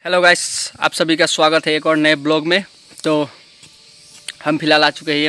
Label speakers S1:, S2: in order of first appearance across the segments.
S1: Hello guys, आप सभी का स्वागत है एक और नए ब्लॉग में। तो हम फिलहाल आ चुके हैं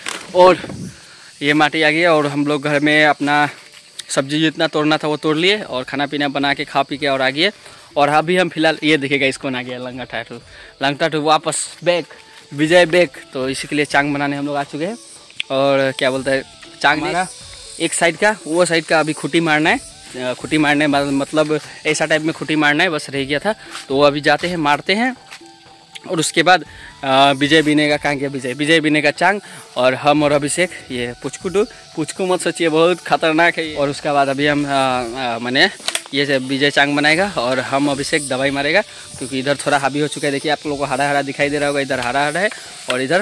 S1: ये माटी आ गई और हम लोग घर में अपना सब्जी जितना तोड़ना था वो तोड़ लिए और खाना पीना बना के खा पी के और आ गए। और अभी हम फिलहाल ये देखिएगा, इसको आ गया लंगटा वापस बैक विजय बैक। तो इसी के लिए चांग बनाने हम लोग आ चुके हैं। और क्या बोलते हैं, चांग मारा एक साइड का, वो साइड का अभी खुटी मारना है। खुटी मारने मतलब ऐसा टाइप में खुटी मारना है, बस रह गया था। तो वो अभी जाते हैं, मारते हैं और उसके बाद विजय बीने का कहाँ गया, विजय बीने का चांग। और हम और अभिषेक ये पुचकू मत सोचिए, बहुत खतरनाक है। और उसके बाद अभी हम मैंने ये विजय चांग बनाएगा और हम अभिषेक दवाई मारेगा, क्योंकि इधर थोड़ा हावी हो चुका है। देखिए आप लोगों को हरा हरा दिखाई दे रहा होगा, इधर हरा हरा है और इधर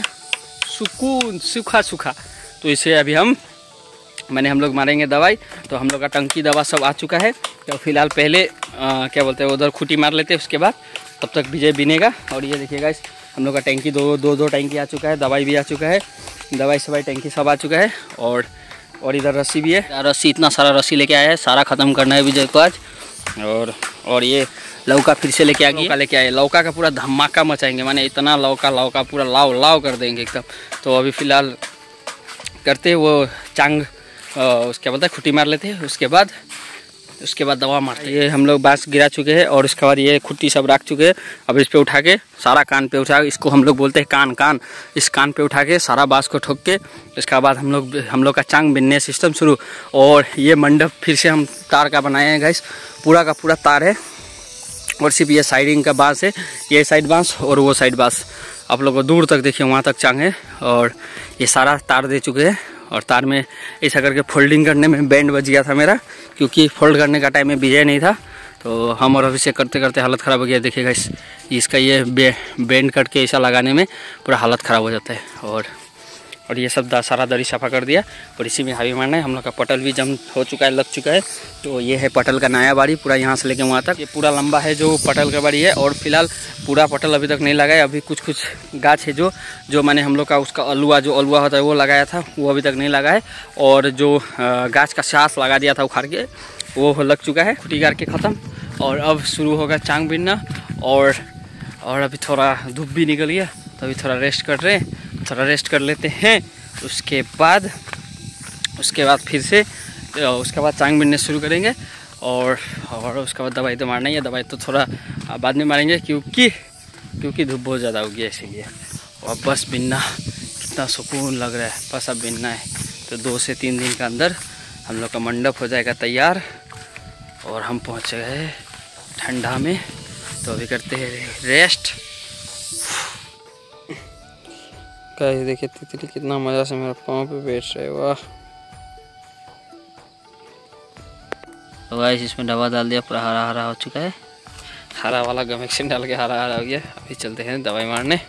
S1: सूखा। तो इसे अभी हम लोग मारेंगे दवाई। तो हम लोग का टंकी दवा सब आ चुका है। तो फिलहाल पहले क्या बोलते हैं, उधर खुटी मार लेते हैं, उसके बाद तब तक विजय बीनेगा। और ये देखिएगा, इस हम लोग का टंकी दो टंकी आ चुका है, दवाई भी आ चुका है, दवाई सवाई टंकी सब आ चुका है। और इधर रस्सी भी है, रस्सी इतना सारा रस्सी लेके आया है, सारा ख़त्म करना है विजय को आज। और ये लौका फिर से लेके आ गया, लेके आए लौका का पूरा धमाका मचाएंगे, माने इतना लौका पूरा लाव कर देंगे एकदम। तो अभी फ़िलहाल करते वो चांग, उसके बाद खुटी मार लेते हैं, उसके बाद दवा मारते हैं। ये हम लोग बांस गिरा चुके हैं और उसके बाद ये खुट्टी सब रख चुके हैं। अब इस पे उठा के सारा कान पे उठा के, इसको हम लोग बोलते हैं कान, इस कान पे उठा के सारा बांस को ठोक के इसके बाद हम लोग का चांग बिनने सिस्टम शुरू। और ये मंडप फिर से हम तार का बनाए हैं गाइस, पूरा का पूरा तार है और सिर्फ ये साइडिंग का बांस है, ये साइड बांस और वो साइड बांस। आप लोग को दूर तक देखिए, वहाँ तक चांग है। और ये सारा तार दे चुके हैं और तार में ऐसा करके फोल्डिंग करने में बैंड बज गया था मेरा, क्योंकि फोल्ड करने का टाइम में विजय नहीं था। तो हम और अभिषेक करते करते हालत ख़राब हो गया। देखिएगा इसका ये बैंड कट के ऐसा लगाने में पूरा हालत ख़राब हो जाता है। और ये सब सारा दरी सफ़ा कर दिया और इसी में हावी मारना है। हम लोग का पटल भी जम हो चुका है, लग चुका है। तो ये है पटल का नया बाड़ी, पूरा यहाँ से लेके वहाँ तक ये पूरा लंबा है जो पटल का बाड़ी है। और फिलहाल पूरा पटल अभी तक नहीं लगा है, अभी कुछ गाछ है जो मैंने हम लोग का उसका अलुआ होता है वो लगाया था, वो अभी तक नहीं लगा है। और जो गाछ का सांस लगा दिया था उखाड़ के, वो लग चुका है, खुटी गाड़ के ख़त्म। और अब शुरू होगा चांग बीनना। और अभी थोड़ा धूप भी निकल गया, तो अभी थोड़ा रेस्ट कर रहे हैं, थोड़ा रेस्ट कर लेते हैं। उसके बाद फिर से उसके बाद चांग बीनने शुरू करेंगे। और उसके बाद दवाई तो मारना ही है, दवाई तो थोड़ा बाद में मारेंगे, क्योंकि धूप बहुत ज़्यादा होगी इसीलिए। और बस बीनना, कितना सुकून लग रहा है, बस अब बीनना है। तो 2 से 3 दिन के अंदर हम लोग का मंडप हो जाएगा तैयार और हम पहुँच गए ठंडा में। तो अभी करते हैं रेस्ट। गाइस देखिए तितली कितना मज़ा से मेरे पाँव पे बैठ रहे, वाह। तो गाइस इसमें दवा डाल दिया, पूरा हरा हरा हो चुका है, हरा वाला गमेक्सिन डाल के हरा हरा हो गया। अभी चलते हैं दवाई मारने।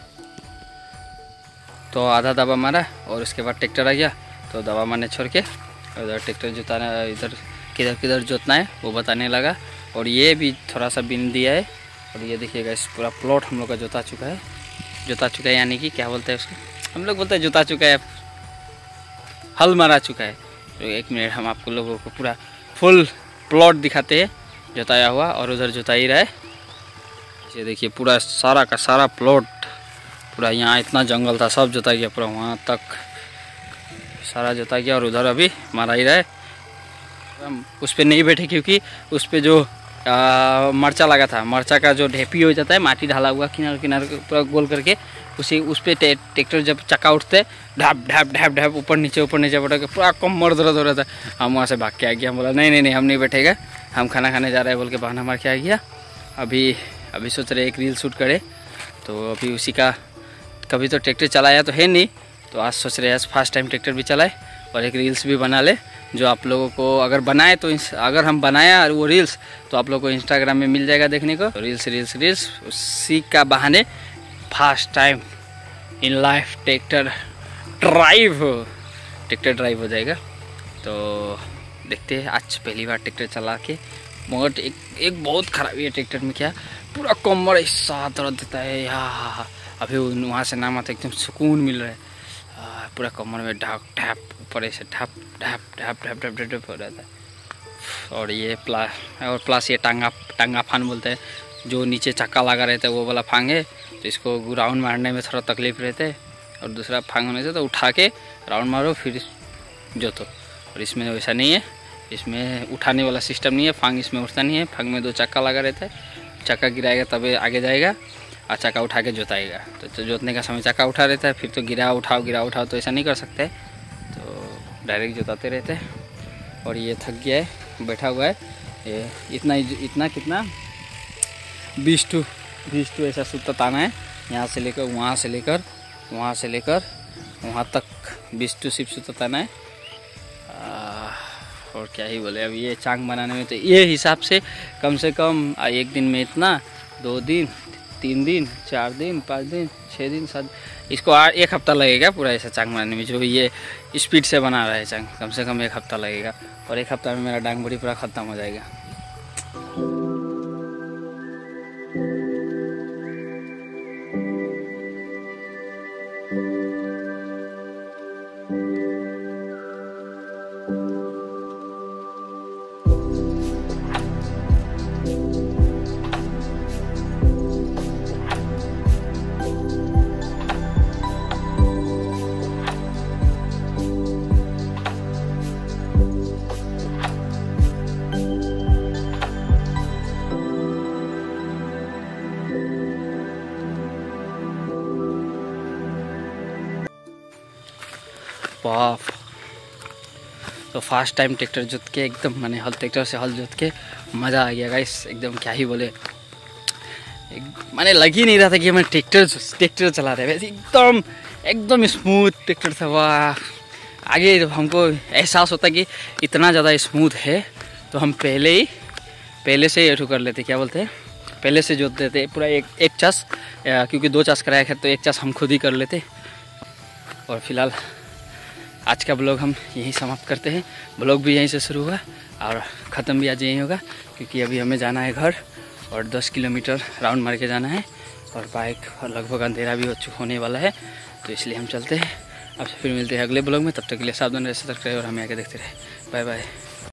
S1: तो आधा दवा मारा और उसके बाद ट्रैक्टर आ गया, तो दवा मारने छोड़ के उधर ट्रैक्टर जोताना, इधर किधर जोतना है वो बताने लगा। और ये भी थोड़ा सा बीन दिया है। और ये देखिएगा, इस पूरा प्लॉट हम लोग का जोता चुका है, यानी कि क्या बोलते हैं उसको, हम लोग बोलते हैं जोता चुका है, हल मारा चुका है। तो 1 मिनट हम आपको लोगों को पूरा फुल प्लॉट दिखाते हैं जोताया हुआ, और उधर जोता ही रहा है। ये देखिए पूरा सारा का सारा प्लॉट, पूरा यहाँ इतना जंगल था सब जोता गया, पूरा वहाँ तक सारा जोता गया। और उधर अभी मारा ही रहा है। हम उस पर नहीं बैठे, क्योंकि उस पर जो मरचा लगा था, मरचा का जो ढेपी हो जाता है, माटी ढाला हुआ किनारे पूरा गोल करके, उस पर ट्रैक्टर जब चक्का उठते ढाप ऊपर नीचे पड़ा के पूरा कमर दर्द हो रहा था। हम वहाँ से भाग के आ गया, हम बोला नहीं हम नहीं बैठेगा, हम खाना खाने जा रहे हैं बोल के बहाना मार के आ गया। अभी सोच रहे एक रील शूट करे, तो अभी उसी का, कभी तो ट्रैक्टर चलाया तो है नहीं, तो आज सोच रहे हैं फर्स्ट टाइम ट्रैक्टर भी चलाए और एक रील्स भी बना ले, जो आप लोगों को अगर बनाए तो अगर हम बनाया वो रील्स तो आप लोगों को इंस्टाग्राम में मिल जाएगा देखने को। तो रील्स उसी का बहाने first time in life tractor drive हो जाएगा। तो देखते हैं, आज पहली बार ट्रैक्टर चला के, मगर एक बहुत खराबी है ट्रैक्टर में, क्या पूरा कमर ऐसा दर्द देता है यार। अभी वहाँ से नाम आता एकदम सुकून मिल रहा है, पूरा कमर में ढाप ऊपर से ढाप हो रहा था। और ये प्लस ये टांगा फान बोलते हैं, जो नीचे चक्का लगा रहता है वो वाला फांग है, तो इसको राउंड मारने में थोड़ा तकलीफ रहता है। और दूसरा फांग होने से तो उठा के राउंड मारो फिर जोतो। और इसमें वैसा नहीं है, इसमें उठाने वाला सिस्टम नहीं है, फांग इसमें उठता नहीं है। फांग में 2 चक्का लगा रहता है, चक्का गिराएगा तब आगे जाएगा और चक्का उठा के जोताएगा। तो जोतने का समय चक्का उठा रहता है, फिर तो गिरा उठाओ तो ऐसा नहीं कर सकते, तो डायरेक्ट जोताते रहते हैं। और ये थक गया है, बैठा हुआ है, ये इतना कितना 20 टू ऐसा सूता ताना है, यहाँ से लेकर वहाँ वहाँ तक 20 टू सिर्फ सूता ताना है। और क्या ही बोले, अब ये चांग बनाने में तो ये हिसाब से कम एक दिन में इतना, 2 दिन 3 दिन 4 दिन 5 दिन 6 दिन 7, इसको 1 हफ्ता लगेगा पूरा ऐसा चांग बनाने में। जो ये स्पीड से बना रहा है चांग, कम से कम 1 हफ्ता लगेगा। और 1 हफ्ता में मेरा डांग बड़ी पूरा ख़त्म हो जाएगा। वाह, तो फर्स्ट टाइम ट्रैक्टर जोत के एकदम मैंने ट्रैक्टर से हल जोत के मज़ा आ गया गाइस, एकदम क्या ही बोले, मैंने लग ही नहीं रहा था कि मैं ट्रैक्टर चला रहे, वैसे एकदम स्मूथ ट्रैक्टर था। वाह, आगे हमको एहसास होता कि इतना ज़्यादा स्मूथ है तो हम पहले से ये कर लेते, क्या बोलते हैं, पहले से जोत देते पूरा एक चास, क्योंकि 2 चास कराया है तो 1 चास हम खुद ही कर लेते। और फिलहाल आज का ब्लॉग हम यहीं समाप्त करते हैं। ब्लॉग भी यहीं से शुरू हुआ और ख़त्म भी आज यहीं होगा, क्योंकि अभी हमें जाना है घर और 10 किलोमीटर राउंड मार के जाना है और बाइक लगभग अंधेरा भी होने वाला है, तो इसलिए हम चलते हैं। आपसे फिर मिलते हैं अगले ब्लॉग में, तब तक के लिए सावधान रहे, सतर्क रहे और हमें आगे देखते रहे। Bye bye.